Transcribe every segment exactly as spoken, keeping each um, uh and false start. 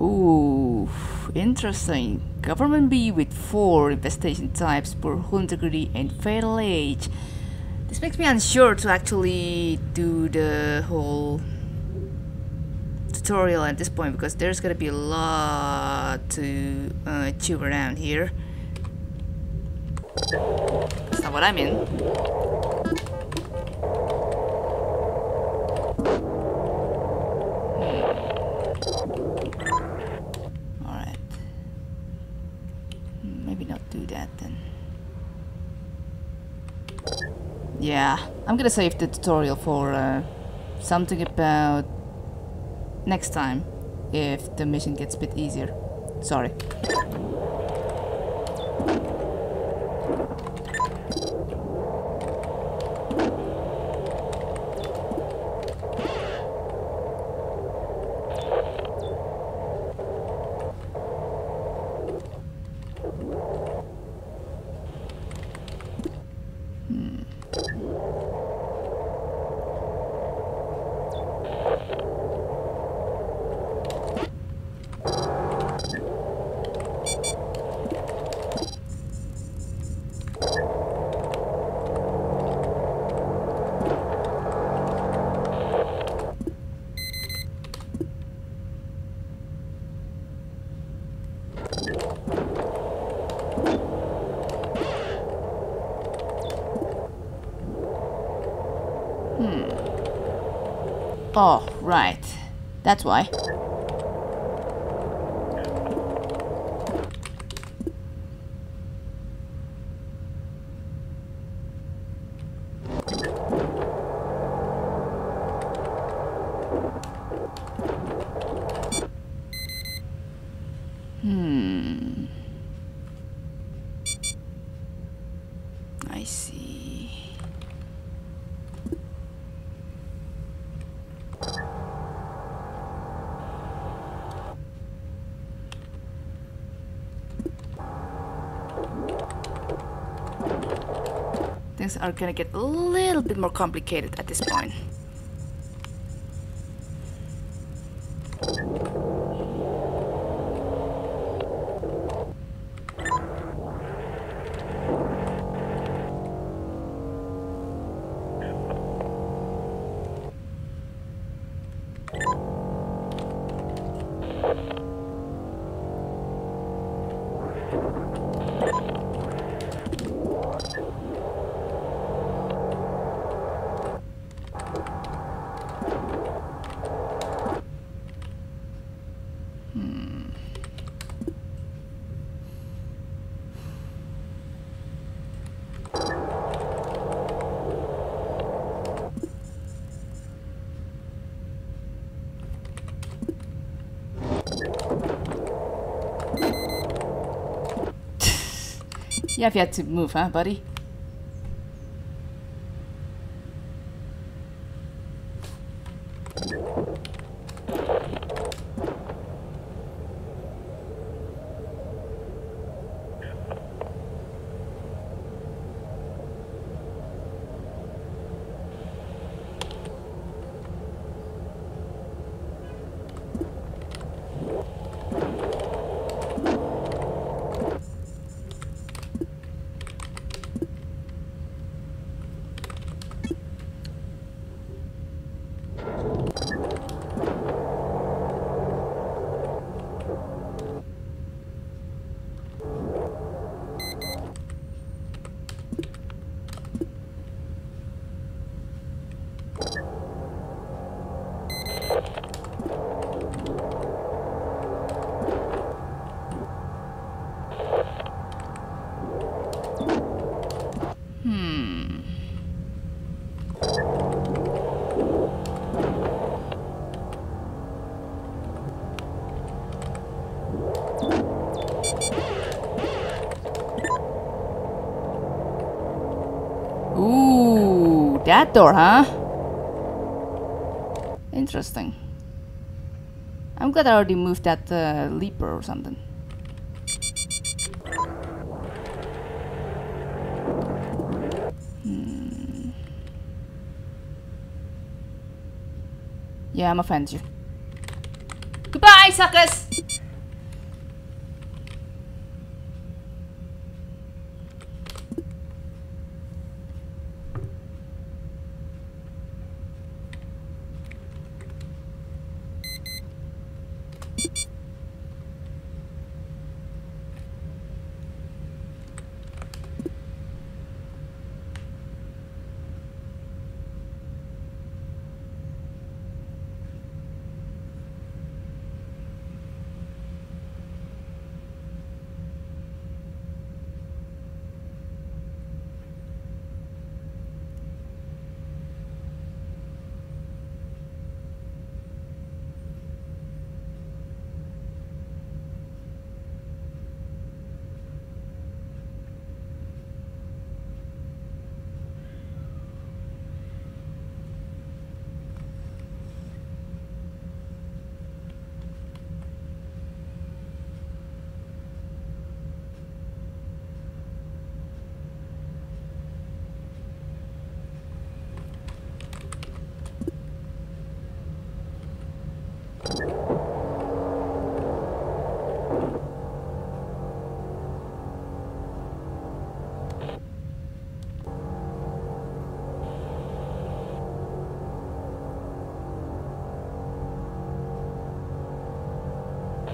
Ooh, interesting. Government bee with four infestation types, poor hull integrity, and fatal age. This makes me unsure to actually do the whole tutorial at this point because there's gonna be a lot to uh, chew around here. That's not what I mean. Alright. Maybe not do that then. Yeah, I'm gonna save the tutorial for uh, something about next time if the mission gets a bit easier. Sorry. Oh, right. That's why. Hmm. I see. Things are gonna get a little bit more complicated at this point. You have yet to move, huh, buddy? Ooh, that door, huh? Interesting. I'm glad I already moved that uh, leaper or something. Hmm. Yeah, I'm offended you. Goodbye, suckers!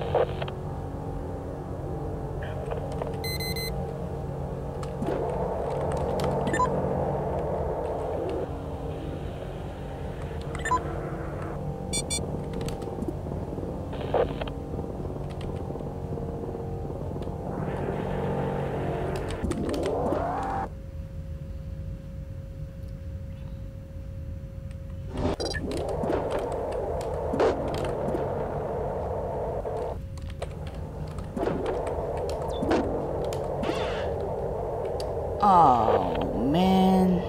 Oh, man.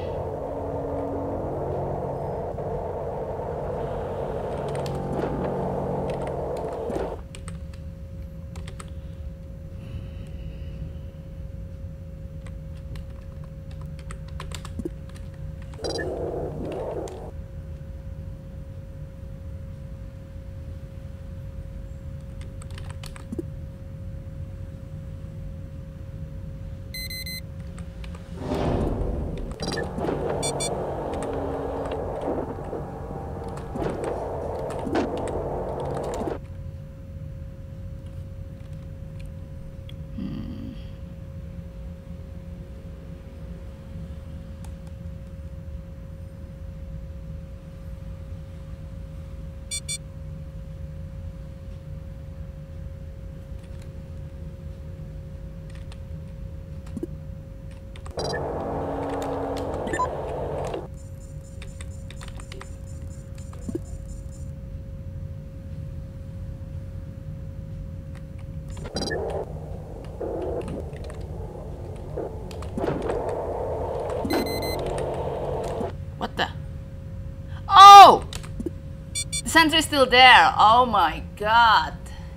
What the? Oh! The sentry's still there. Oh my god.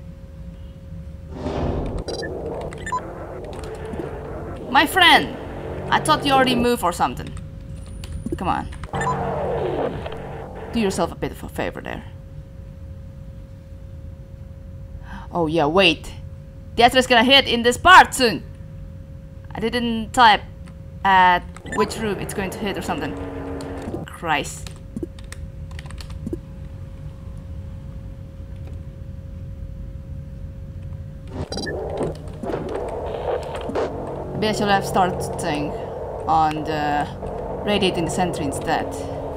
My friend! I thought you already moved or something. Come on. Do yourself a bit of a favor there. Oh yeah, wait. The asteroid's gonna hit in this part soon. I didn't type at which room it's going to hit or something. Christ. Maybe I should have started on the radiating the sentry instead.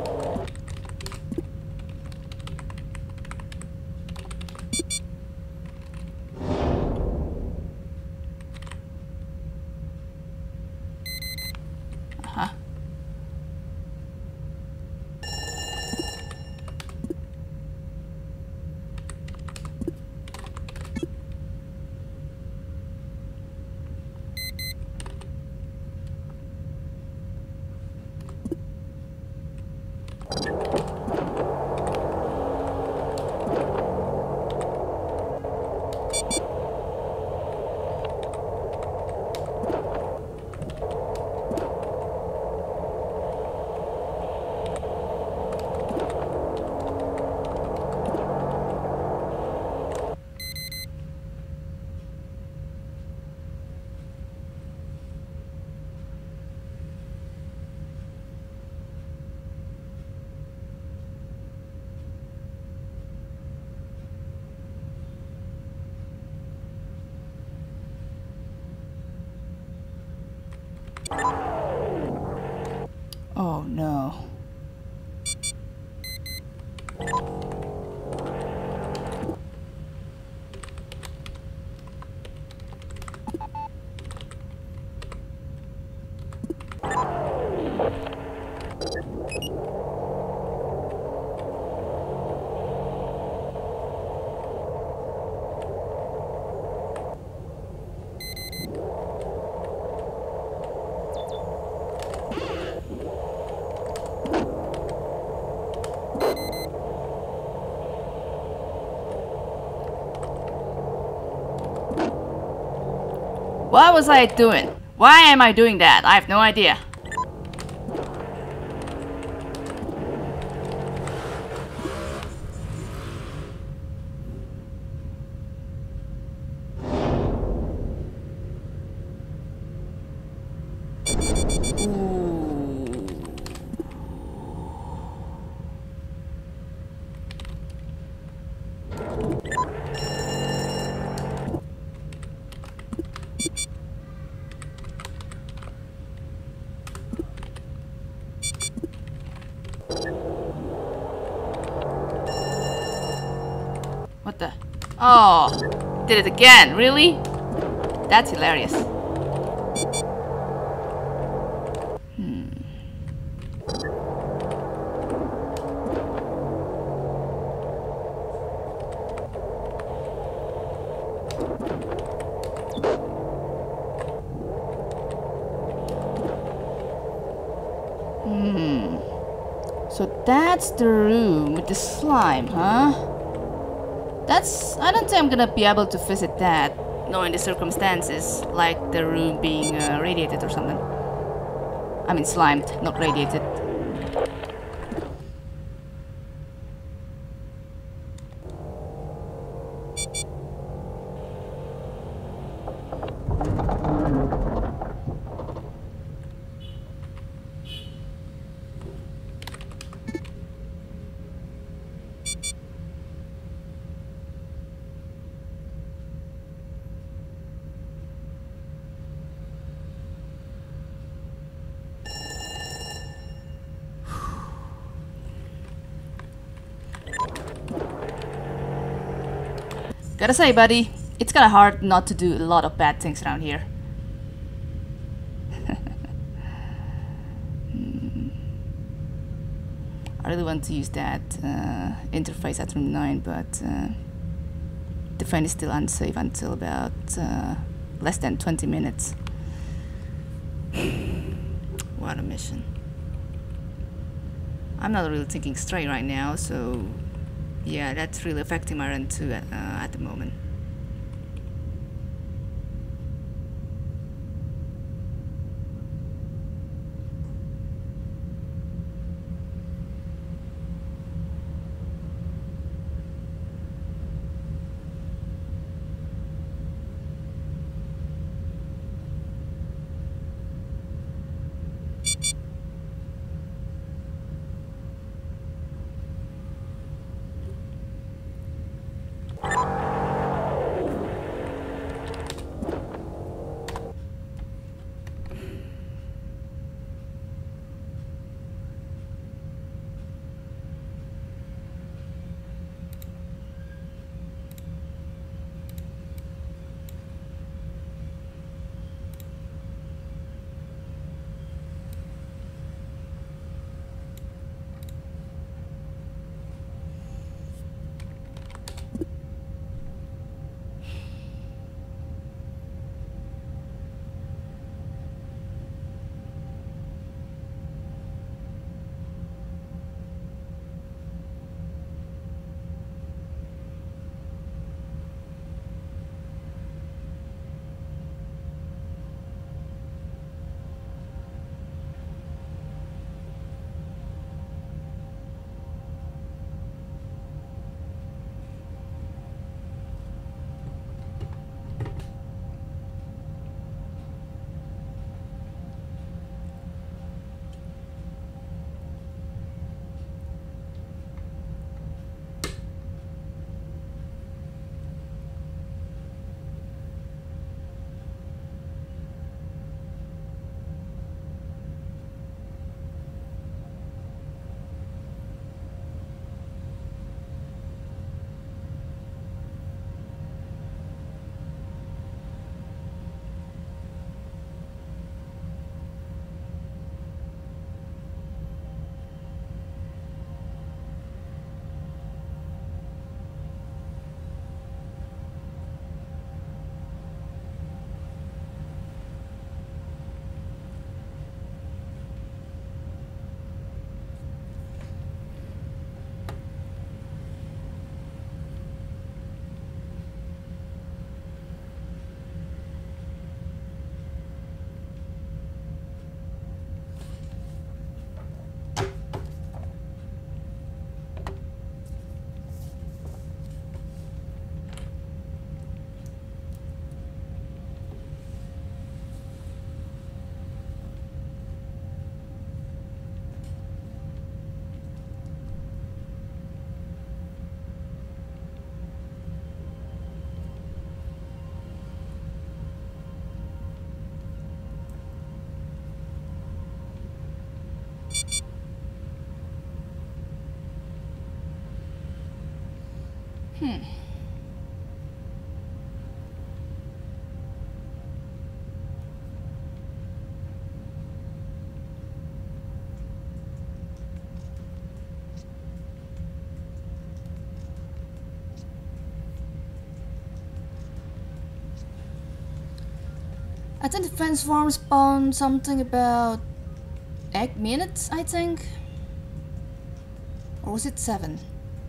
Uh-huh. Oh no. What was I doing? Why am I doing that? I have no idea. What the? Oh, did it again, really? That's hilarious. Hmm. Hmm. So that's the room with the slime, huh? That's... I don't think I'm gonna be able to visit that, knowing the circumstances, like the room being uh, radiated or something. I mean slimed, not radiated. Gotta say, buddy, it's kinda hard not to do a lot of bad things around here. hmm. I really want to use that uh, interface at room nine, but uh, the phone is still unsafe until about uh, less than twenty minutes. What a mission. I'm not really thinking straight right now, so yeah, that's really affecting my run too uh, at the moment. Hmm. I think the fence farm spawned something about eight minutes, I think. Or was it seven?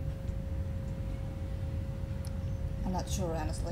I'm not sure, honestly.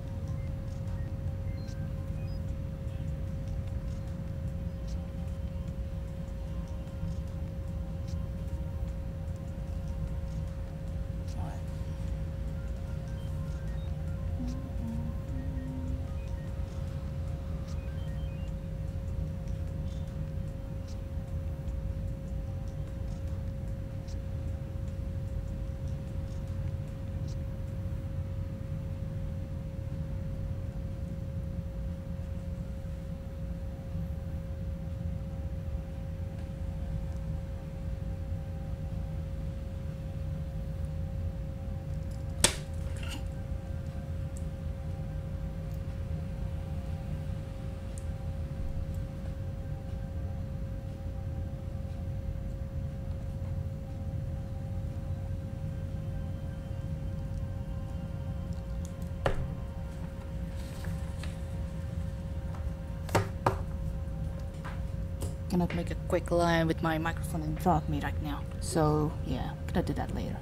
Gonna make a quick line with my microphone in front of me right now. So yeah, gonna do that later.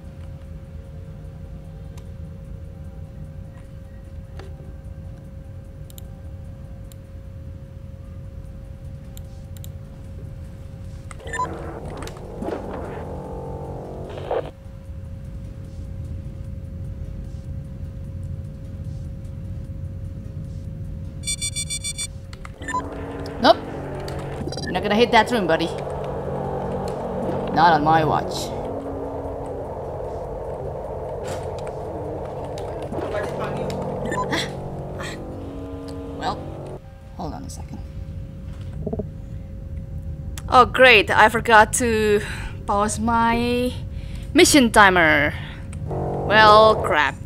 Nope. You're not gonna hit that room, buddy. Not on my watch. Well, hold on a second. Oh great, I forgot to pause my mission timer. Well, crap.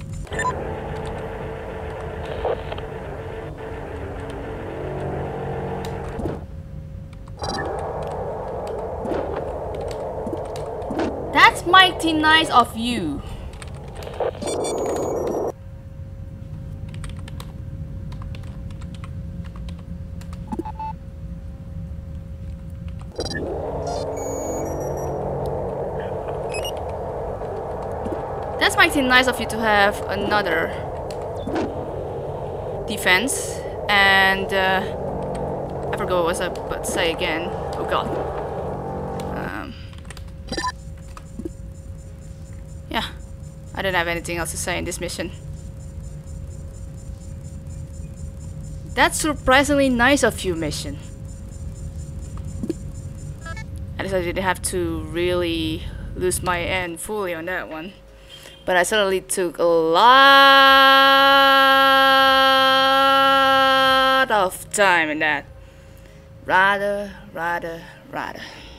That's mighty nice of you. That's mighty nice of you to have another defense. And uh, I forgot what was I about to say again. Oh god. Um, yeah, I don't have anything else to say in this mission. That's surprisingly nice of you, mission. At least I didn't have to really lose my end fully on that one. But I certainly took a lot of time in that. Rather, rather, rather.